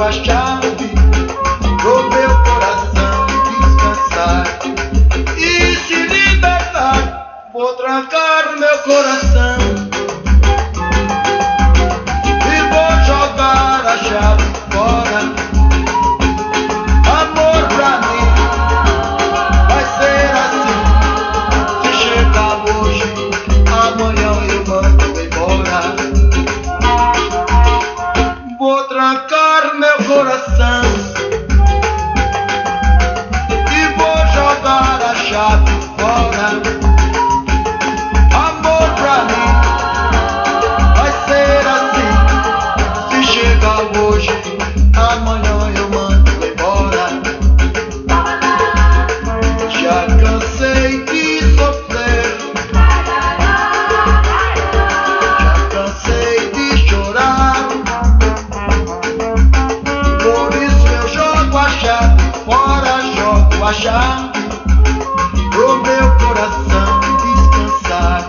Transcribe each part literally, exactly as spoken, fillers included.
a chave pro meu coração descansar e se libertar. Vou trancar meu coração e vou jogar a chave fora. Amor pra mim vai ser assim. Se chegar hoje, amanhã eu mando embora. Vou trancar meu coração e vou jogar a chave fora. Amor pra mim vai ser assim. Se chegar hoje, amanhã eu mando embora. Já cansei de sofrer, já cansei de chorar. Por isso eu jogo a chave fora, jogo a chave pro meu coração descansar.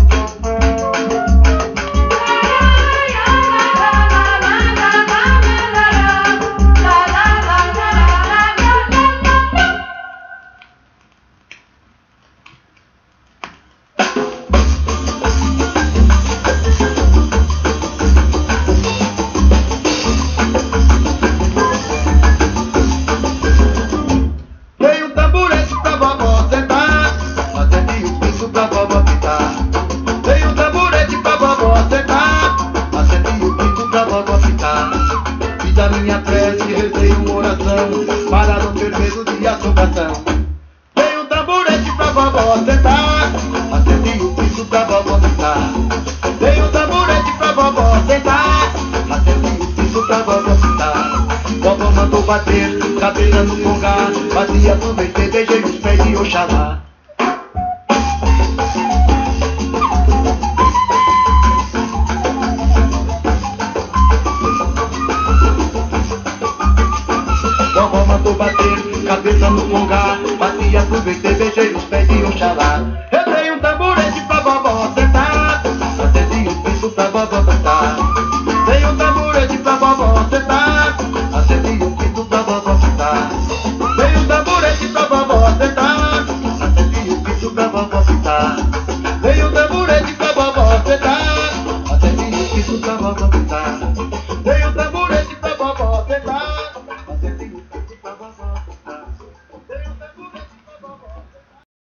Dei um tamborete pra vovó sentar, acendi o piso pra vovó pitar. Dei um tamborete pra vovó sentar, acendi o piso pra vovó pitar. Fiz a minha prece, rezei uma oração para não ter medo de assombração. Dei um tamborete pra vovó sentar, acendi o piso pra vovó pitar. Dei um tamborete pra vovó sentar, acendi o piso pra vovó pitar. Vovó mandou bater, cabeça no congá, bati, aproveitei, beijei os pés de Oxalá. Vovó mandou bater, cabeça no congá, bati, aproveitei, beijei os pés de Oxalá.